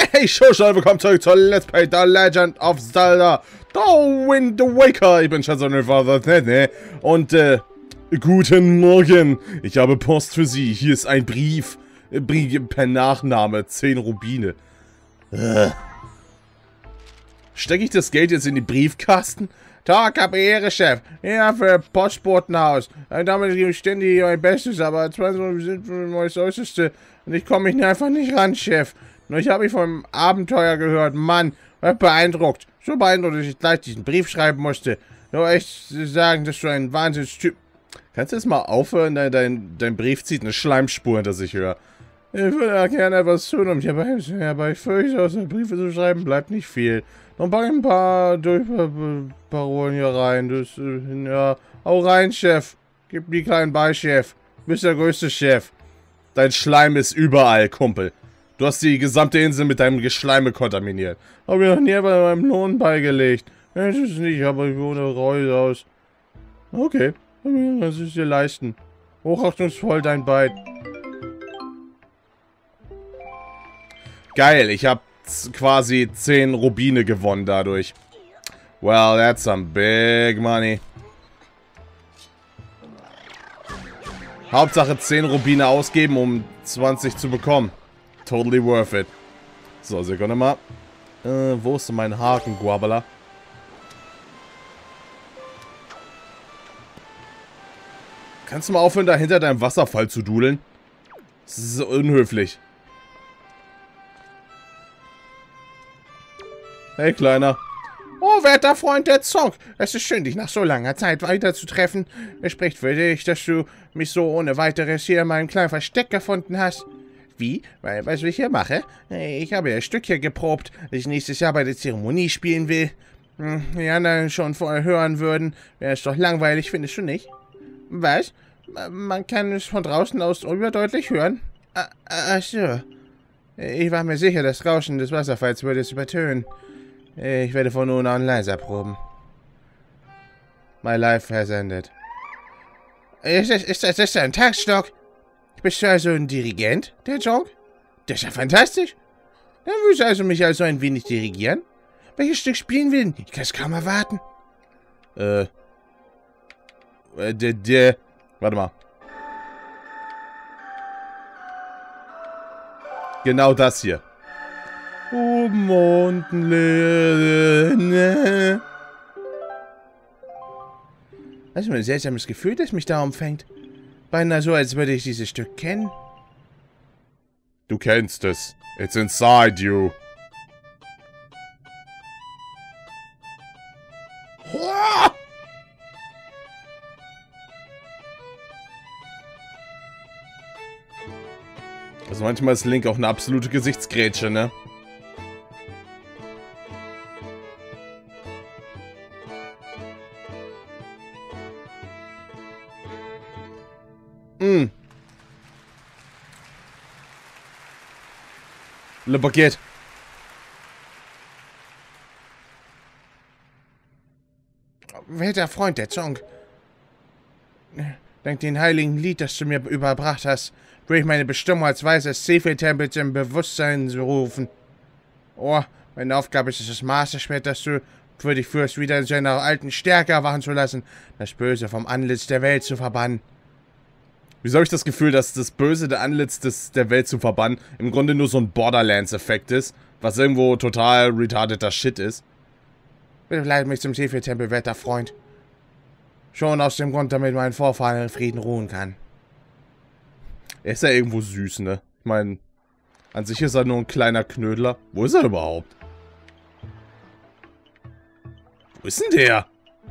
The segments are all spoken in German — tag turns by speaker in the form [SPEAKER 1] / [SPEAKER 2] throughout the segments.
[SPEAKER 1] Hey, Showstall, willkommen zurück zur Let's Play The Legend of Zelda The Wind Waker. Ich bin Shazonelfather und guten Morgen. Ich habe Post für Sie. Hier ist ein Brief. Per Nachname. 10 Rubine. Stecke ich das Geld jetzt in die Briefkasten? Tag, Ehre, Chef. Ja, für Postbotenhaus. Damit gebe ich ständig mein Bestes, aber 20 sind das Äußerste. Und ich komme mich einfach nicht ran, Chef. Nur ich habe vom Abenteuer gehört. Mann, beeindruckt. So beeindruckt, dass ich gleich diesen Brief schreiben musste. Nur echt sagen, dass du ein Wahnsinnstyp... Kannst du jetzt mal aufhören? Dein Brief zieht eine Schleimspur hinter sich höher. Ich würde ja gerne etwas tun, um dir beizubringen, aber ich fürchte, aus den Briefe zu schreiben bleibt nicht viel. Dann pack ein paar Durchparolen hier rein. Das, ja, hau rein, Chef. Gib die kleinen bei, Chef. Du bist der größte Chef. Dein Schleim ist überall, Kumpel. Du hast die gesamte Insel mit deinem Geschleime kontaminiert. Hab ich noch nie bei meinem Lohn beigelegt. Das ist nicht, aber ich wohne Reus aus. Okay, das ist dir leisten. Hochachtungsvoll dein Bein. Geil, ich habe quasi 10 Rubine gewonnen dadurch. Well, that's some big money. Hauptsache 10 Rubine ausgeben, um 20 zu bekommen. Totally worth it. So, Sekunde mal. Wo ist denn mein Haken, Guabala? Kannst du mal aufhören, da hinter deinem Wasserfall zu dudeln? Das ist so unhöflich. Hey, Kleiner. Oh, werter Freund der Zonk. Es ist schön, dich nach so langer Zeit weiterzutreffen. Es spricht für dich, dass du mich so ohne weiteres hier in meinem kleinen Versteck gefunden hast. Wie? Weil, was ich hier mache? Ich habe ja ein Stückchen geprobt, das ich nächstes Jahr bei der Zeremonie spielen will. Die anderen schon vorher hören würden. Wäre es doch langweilig, findest du nicht? Was? Man kann es von draußen aus überdeutlich hören? Ach so. Ich war mir sicher, das Rauschen des Wasserfalls würde es übertönen. Ich werde von nun an leiser proben. My life has ended. Ist das ein Taktstock? Bist du also ein Dirigent, der Jonk? Das ist ja fantastisch. Dann willst du also mich also ein wenig dirigieren? Welches Stück spielen wir denn? Ich kann es kaum erwarten. Warte mal. Genau das hier. Mondenlehre. Das ist ein seltsames Gefühl, das mich da umfängt. Beinahe so, als würde ich dieses Stück kennen. Du kennst es. It's inside you. Also manchmal ist Link auch eine absolute Gesichtsgrätsche, ne? Le Baguette. Werter Freund, der Zonk. Dank dem heiligen Lied, das du mir überbracht hast, will ich meine Bestimmung als Weise des Seefeld-Tempels im Bewusstsein rufen. Oh, meine Aufgabe ist es, das Masterschwert, das du für dich führst, wieder in seiner alten Stärke erwachen zu lassen, das Böse vom Antlitz der Welt zu verbannen. Wieso habe ich das Gefühl, dass das Böse der Antlitz der Welt zu verbannen im Grunde nur so ein Borderlands-Effekt ist, was irgendwo total retardeter Shit ist? Bitte leite mich zum Seefeld-Tempel, werter Freund. Schon aus dem Grund, damit mein Vorfahren in Frieden ruhen kann. Er ist ja irgendwo süß, ne? Ich meine, an sich ist er nur ein kleiner Knödler. Wo ist er überhaupt? Wo ist denn der?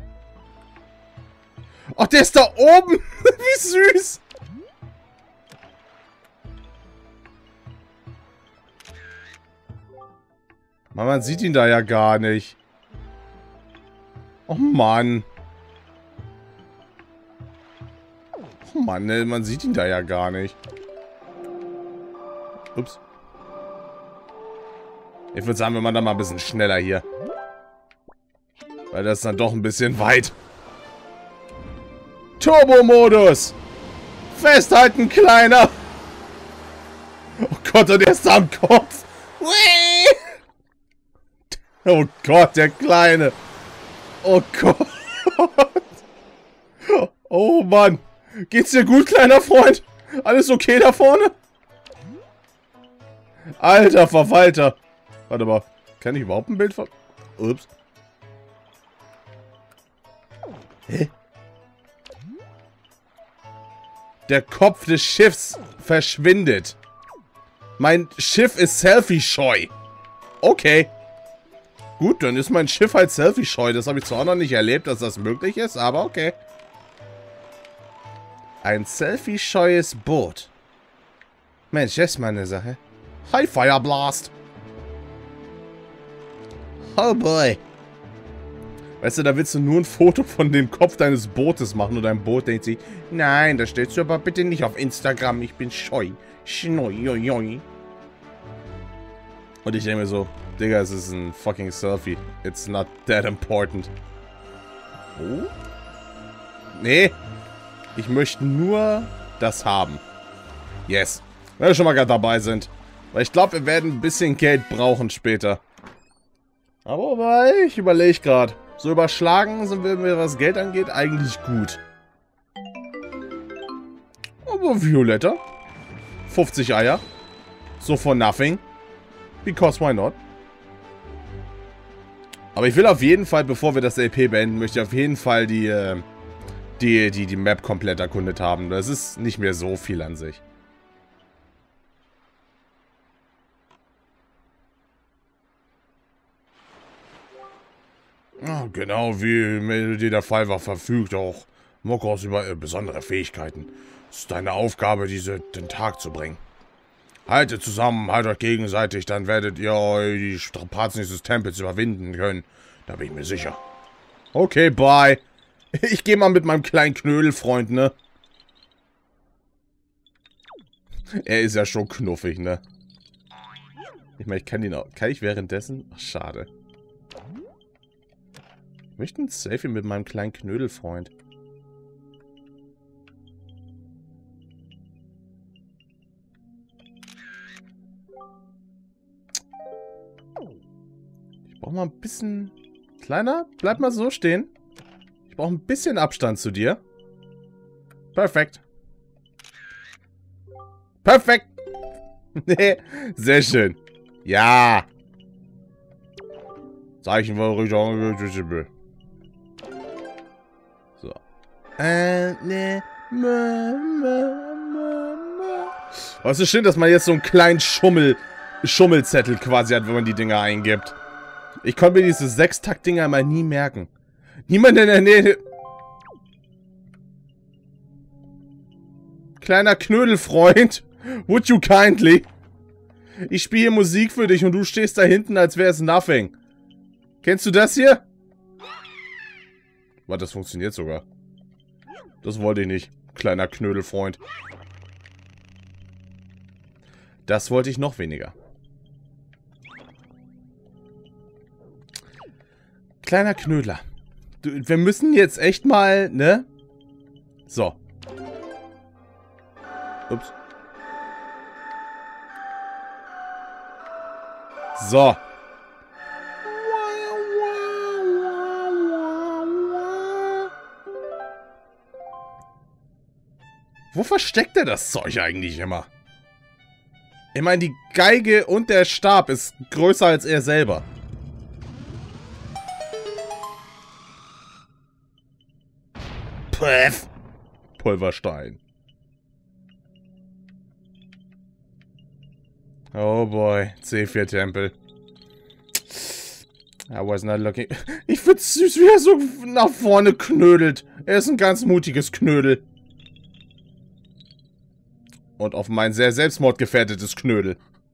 [SPEAKER 1] Oh, der ist da oben! Wie süß! Man sieht ihn da ja gar nicht. Oh Mann. Oh Mann, ne, man sieht ihn da ja gar nicht. Ups. Ich würde sagen, wir machen da mal ein bisschen schneller hier. Weil das ist dann doch ein bisschen weit. Turbo-Modus! Festhalten, Kleiner! Oh Gott, und er ist da am Kopf! Whee! Oh Gott, der Kleine. Oh Gott. Oh Mann. Geht's dir gut, kleiner Freund? Alles okay da vorne? Alter Verwalter. Warte mal. Kann ich überhaupt ein Bild von... Ups. Hä? Der Kopf des Schiffs verschwindet. Mein Schiff ist selfie-scheu. Okay. Gut, dann ist mein Schiff halt selfie-scheu. Das habe ich zwar auch noch nicht erlebt, dass das möglich ist, aber okay. Ein selfie-scheues Boot. Mensch, das ist mal eine Sache. Hi, Fireblast. Oh boy. Weißt du, da willst du nur ein Foto von dem Kopf deines Bootes machen und dein Boot denkt sich, nein, das stellst du aber bitte nicht auf Instagram, ich bin scheu. Schnoi. Und ich denke mir so, Digga, es ist ein fucking Selfie. It's not that important. Oh? Nee. Ich möchte nur das haben. Yes. Wenn wir schon mal gerade dabei sind. Weil ich glaube, wir werden ein bisschen Geld brauchen später. Aber ich überlege gerade. So überschlagen sind wir, was Geld angeht, eigentlich gut. Aber Violetta. 50 Eier. So for nothing. Because why not? Aber ich will auf jeden Fall, bevor wir das LP beenden, möchte ich auf jeden Fall die Map komplett erkundet haben. Das ist nicht mehr so viel an sich. Ja, genau wie Melody der Fall war, verfügt auch Mokos über besondere Fähigkeiten. Es ist deine Aufgabe, diese den Tag zu bringen. Haltet zusammen, haltet euch gegenseitig, dann werdet ihr die Strapazen dieses Tempels überwinden können. Da bin ich mir sicher. Okay, bye. Ich gehe mal mit meinem kleinen Knödelfreund, ne? Er ist ja schon knuffig, ne? Ich meine, ich kann ihn auch... Kann ich währenddessen? Ach, schade. Ich möchte ein Selfie mit meinem kleinen Knödelfreund. Ich brauche mal ein bisschen... Kleiner, bleib mal so stehen. Ich brauche ein bisschen Abstand zu dir. Perfekt. Perfekt. Nee, sehr schön. Ja. Zeichen war richtig. So. Ne. Aber es ist schön, dass man jetzt so einen kleinen Schummelzettel quasi hat, wenn man die Dinger eingibt. Ich konnte mir diese 6-Takt-Dinger mal nie merken. Niemand in der Nähe... Kleiner Knödelfreund. Would you kindly? Ich spiele Musik für dich und du stehst da hinten, als wäre es nothing. Kennst du das hier? Warte, das funktioniert sogar. Das wollte ich nicht. Kleiner Knödelfreund. Das wollte ich noch weniger. Kleiner Knödler. Wir müssen jetzt echt mal, ne? So. Ups. So. Wo versteckt er das Zeug eigentlich immer? Ich meine, die Geige und der Stab ist größer als er selber. Puff. Pulverstein. Oh boy, C4-Tempel. I was not looking... Ich find's süß, wie er so nach vorne knödelt. Er ist ein ganz mutiges Knödel. Und auf mein sehr selbstmordgefährdetes Knödel.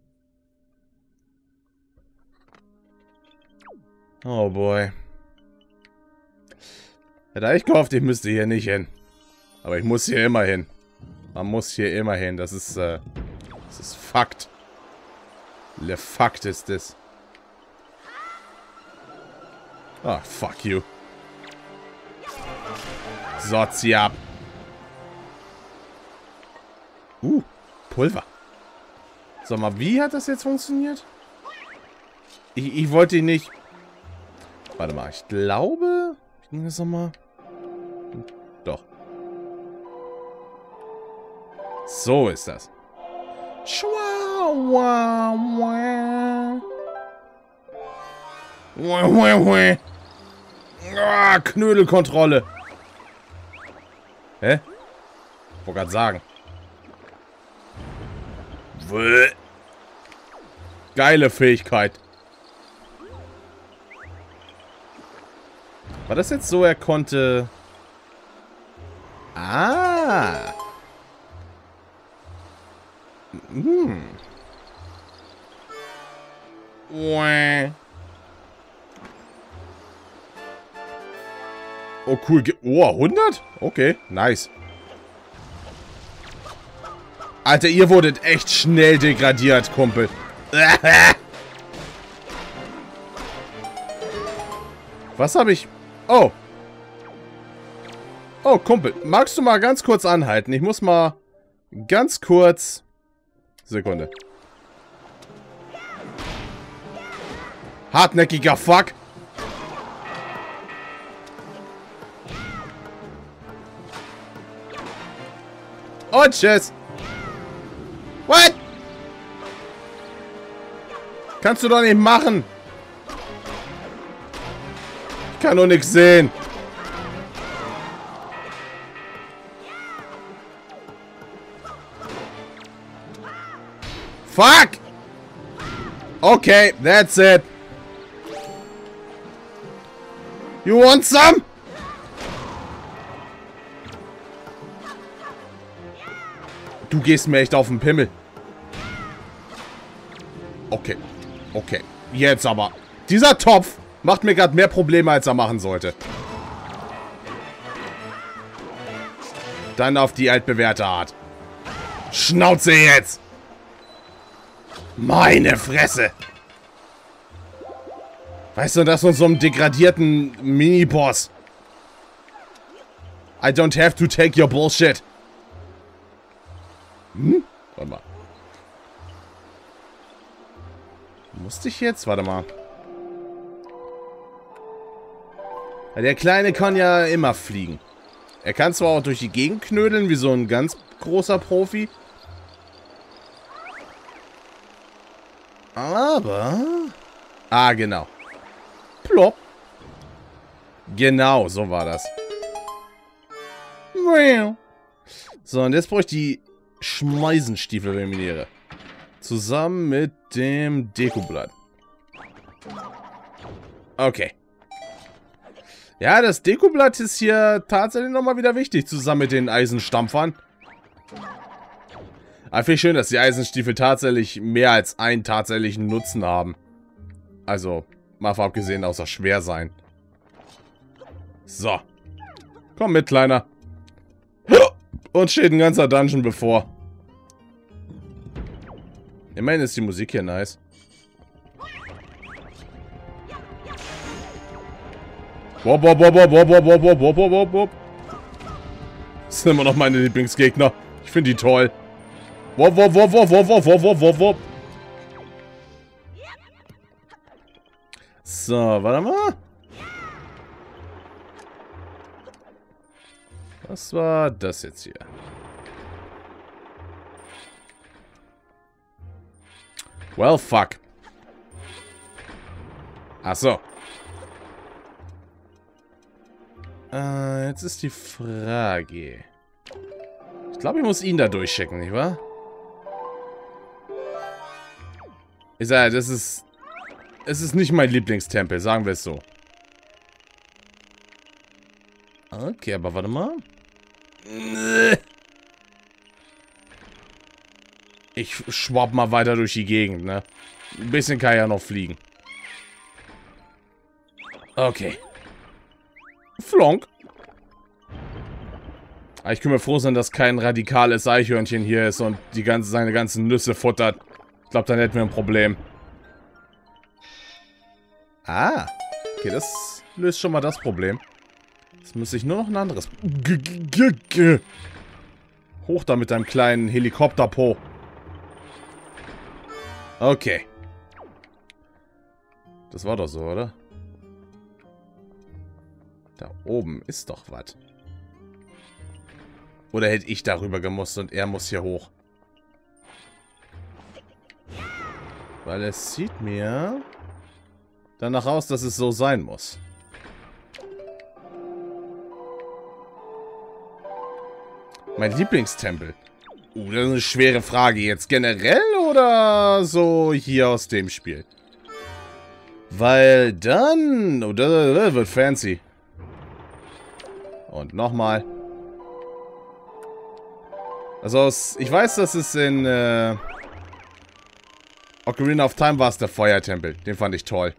[SPEAKER 1] Oh boy. Hätte ich gehofft, ich müsste hier nicht hin. Aber ich muss hier immer hin. Man muss hier immer hin. Das ist Fakt. Le Fakt ist es. Ah, fuck you. So, zieh ab. Pulver. Sag mal, wie hat das jetzt funktioniert? Ich wollte ihn nicht... Warte mal, ich glaube... Ging das nochmal? Doch. So ist das. Ah, Knödelkontrolle. Hä? Wollte gerade sagen. Geile Fähigkeit. War das jetzt so, er konnte... Ah. Oh, cool. Oh, 100? Okay, nice. Alter, ihr wurdet echt schnell degradiert, Kumpel. Was habe ich... Oh. Oh, Kumpel. Magst du mal ganz kurz anhalten? Ich muss mal ganz kurz... Sekunde. Hartnäckiger Fuck. Und tschüss. What? Kannst du doch nicht machen. Ich kann doch nichts sehen. Fuck! Okay, that's it. You want some? Du gehst mir echt auf den Pimmel. Okay. Okay. Jetzt aber. Dieser Topf macht mir gerade mehr Probleme, als er machen sollte. Dann auf die altbewährte Art. Schnauze jetzt! Meine Fresse! Weißt du, das ist so einem degradierten Mini-Boss. I don't have to take your bullshit. Hm? Warte mal. Musste ich jetzt? Warte mal. Der Kleine kann ja immer fliegen. Er kann zwar auch durch die Gegend knödeln, wie so ein ganz großer Profi. Aber... Ah, genau. Plopp. Genau, so war das. So, und jetzt brauche ich die Schmeißenstiefel-Reminiere. Zusammen mit dem Dekoblatt. Okay. Ja, das Dekoblatt ist hier tatsächlich nochmal wieder wichtig, zusammen mit den Eisenstampfern. Aber finde ich schön, dass die Eisenstiefel tatsächlich mehr als einen tatsächlichen Nutzen haben. Also, mal abgesehen außer schwer sein. So. Komm mit, Kleiner. Uns steht ein ganzer Dungeon bevor. Immerhin ist die Musik hier nice. Wop, wop, wop, wop, wop, wop, wop, wop, wop, wop, wop. Das sind immer noch meine Lieblingsgegner. Ich finde die toll. Wop, wop, wop, wop, wop, wop, wop, wop, wop. So, warte mal. Was war das jetzt hier? Well, fuck. Ach so. Jetzt ist die Frage. Ich glaube, ich muss ihn da durchschicken, nicht wahr? Ich sage, das ist... Es ist nicht mein Lieblingstempel, sagen wir es so. Okay, aber warte mal. Ich schwapp mal weiter durch die Gegend, ne? Ein bisschen kann ja noch fliegen. Okay. Flonk. Aber ich kann mir froh sein, dass kein radikales Eichhörnchen hier ist und seine ganzen Nüsse futtert. Ich glaube, dann hätten wir ein Problem. Ah. Okay, das löst schon mal das Problem. Jetzt muss ich nur noch ein anderes... Hoch da mit deinem kleinen Helikopterpo. Okay. Das war doch so, oder? Da oben ist doch was. Oder hätte ich darüber gemusst und er muss hier hoch? Weil es sieht mir danach aus, dass es so sein muss. Mein Lieblingstempel. Das ist eine schwere Frage. Jetzt generell oder so hier aus dem Spiel? Weil dann... Oh, das wird fancy. Und nochmal. Also ich weiß, dass es in Ocarina of Time war es der Feuertempel. Den fand ich toll.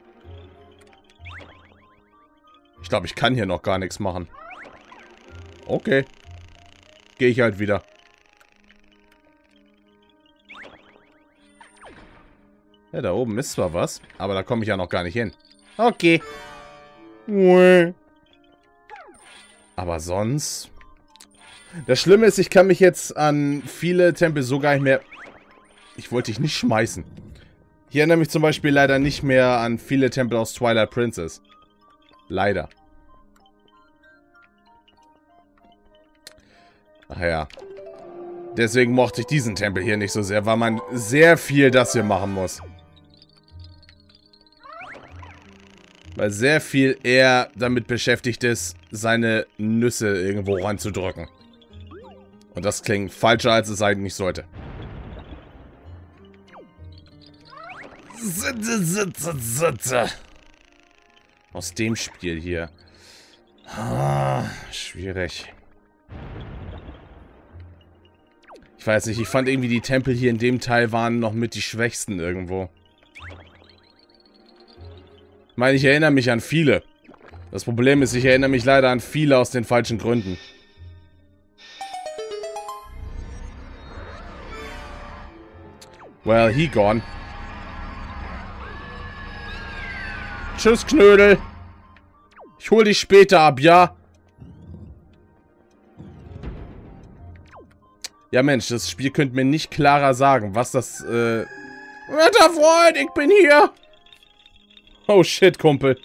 [SPEAKER 1] Ich glaube, ich kann hier noch gar nichts machen. Okay. Gehe ich halt wieder. Ja, da oben ist zwar was, aber da komme ich ja noch gar nicht hin. Okay. Aber sonst... Das Schlimme ist, ich kann mich jetzt an viele Tempel so gar nicht mehr... Ich wollte dich nicht schmeißen. Ich erinnere mich zum Beispiel leider nicht mehr an viele Tempel aus Twilight Princess. Leider. Ach ja. Deswegen mochte ich diesen Tempel hier nicht so sehr, weil man sehr viel das hier machen muss. Weil sehr viel er damit beschäftigt ist, seine Nüsse irgendwo ranzudrücken. Und das klingt falscher, als es eigentlich sollte. Aus dem Spiel hier. Schwierig. Ich weiß nicht, ich fand irgendwie die Tempel hier in dem Teil waren noch mit die schwächsten irgendwo. Ich meine, ich erinnere mich an viele. Das Problem ist, ich erinnere mich leider an viele aus den falschen Gründen. Well, he gone. Tschüss, Knödel. Ich hol dich später ab, ja? Ja, Mensch, das Spiel könnte mir nicht klarer sagen, was das, Wetter, Freund, ich bin hier. Oh, shit, Kumpel.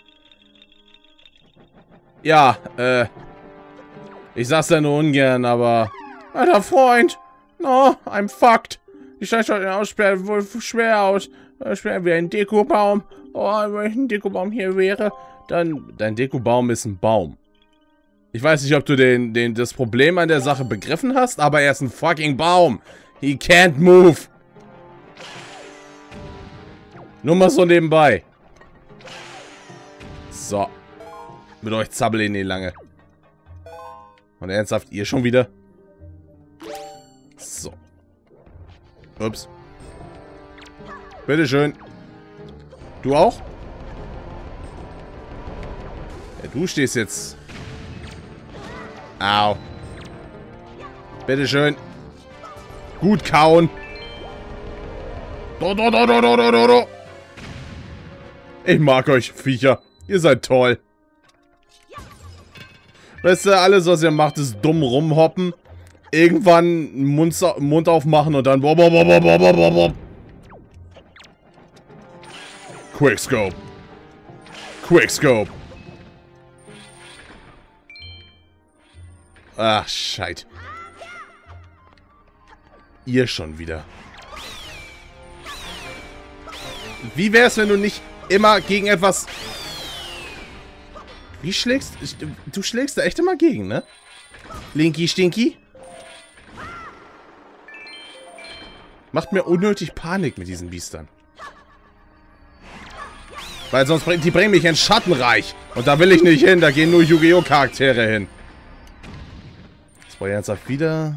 [SPEAKER 1] Ja, ich sag's ja nur ungern, aber... Alter Freund. No, I'm fucked. Die Steinschott aussperren wohl schwer aus. Schwer wie ein Dekobaum. Oh, wenn ich ein Dekobaum hier wäre, dann... Dein Dekobaum ist ein Baum. Ich weiß nicht, ob du das Problem an der Sache begriffen hast, aber er ist ein fucking Baum. He can't move. Nur mal so nebenbei. So. Mit euch zappel ich nicht lange. Und ernsthaft, ihr schon wieder? So. Ups. Bitteschön. Du auch? Ja, du stehst jetzt... Au. Bitteschön. Gut kauen. Ich mag euch, Viecher. Ihr seid toll. Weißt du, alles, was ihr macht, ist dumm rumhoppen. Irgendwann Mund aufmachen und dann... Quickscope. Quickscope. Ach, Scheit. Ihr schon wieder. Wie wär's, wenn du nicht immer gegen etwas... Wie schlägst... Du schlägst da echt immer gegen, ne? Linky Stinky? Macht mir unnötig Panik mit diesen Biestern. Weil sonst die bringen mich ins Schattenreich. Und da will ich nicht hin. Da gehen nur Yu-Gi-Oh! Charaktere hin. Jetzt brauche ich ernsthaft wieder...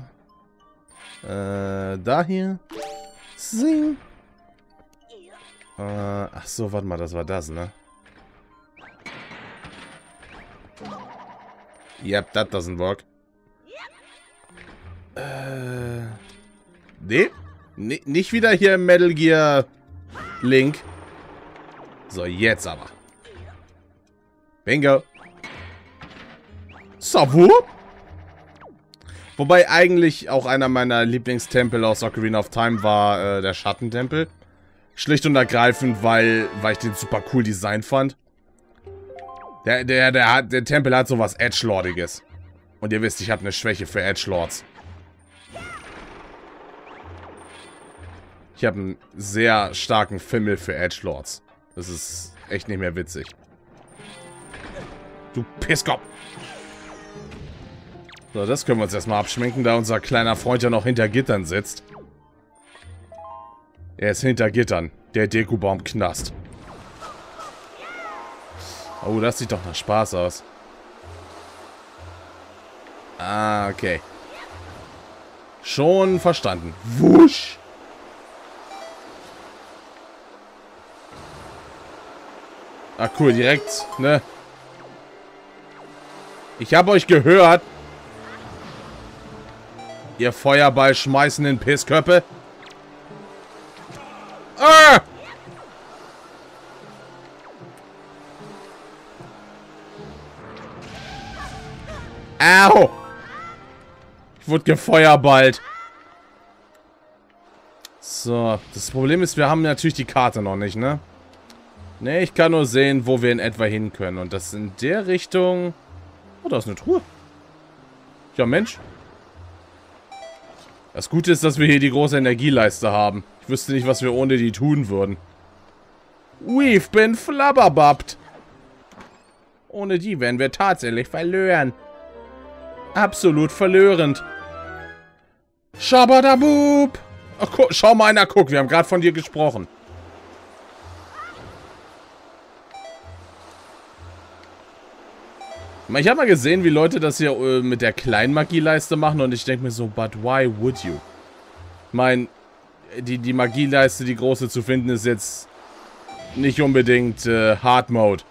[SPEAKER 1] da hier. Sing. Ach so, warte mal, das war das, ne? Yep, that doesn't work. Nee. Nicht wieder hier im Metal Gear Link. So, jetzt aber. Bingo. Savu. Wobei eigentlich auch einer meiner Lieblingstempel aus Ocarina of Time war der Schattentempel. Schlicht und ergreifend, weil ich den super cool Design fand. Der Tempel hat sowas Edgelordiges. Und ihr wisst, ich habe eine Schwäche für Edgelords. Ich habe einen sehr starken Fimmel für Edgelords. Das ist echt nicht mehr witzig. Du Pisskopf. So, das können wir uns erstmal abschminken, da unser kleiner Freund ja noch hinter Gittern sitzt. Er ist hinter Gittern. Der Dekubaum-Knast. Oh, das sieht doch nach Spaß aus. Ah, okay. Schon verstanden. Wusch! Ah, cool, direkt, ne? Ich habe euch gehört. Ihr Feuerball schmeißenden Pissköppe. Ah! Au! Ich wurde gefeuerballt. So, das Problem ist, wir haben natürlich die Karte noch nicht, ne? Ne, ich kann nur sehen, wo wir in etwa hin können. Und das in der Richtung... Oh, da ist eine Truhe. Ja, Mensch. Das Gute ist, dass wir hier die große Energieleiste haben. Ich wüsste nicht, was wir ohne die tun würden. We've been flabberbabbed. Ohne die wären wir tatsächlich verloren. Absolut verlörend. Schabadabub. Ach, schau mal einer, guck, wir haben gerade von dir gesprochen. Ich habe mal gesehen, wie Leute das hier mit der kleinen Magieleiste machen und ich denke mir so, but why would you? Ich meine, die Magieleiste, die große zu finden, ist jetzt nicht unbedingt Hard Mode.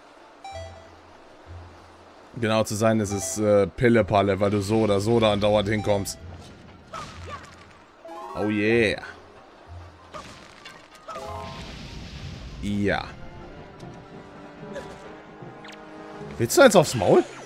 [SPEAKER 1] Genau zu sein, ist es Pille-Palle, weil du so oder so da andauernd hinkommst. Oh yeah. Ja. Willst du jetzt aufs Maul?